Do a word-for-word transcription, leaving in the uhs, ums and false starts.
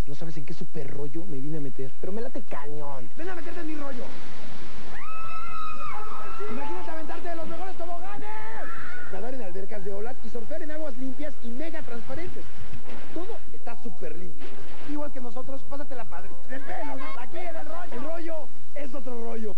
No sabes en qué super rollo me vine a meter. Pero me late cañón. ¡Ven a meterte en mi rollo! ¡Imagínate aventarte de los mejores toboganes! Nadar en albercas de olas y surfear en aguas limpias y mega transparentes. Todo está súper limpio. Igual que nosotros, pásatela padre. ¡De pelos, ¿no? Aquí en el rollo. El rollo es otro rollo.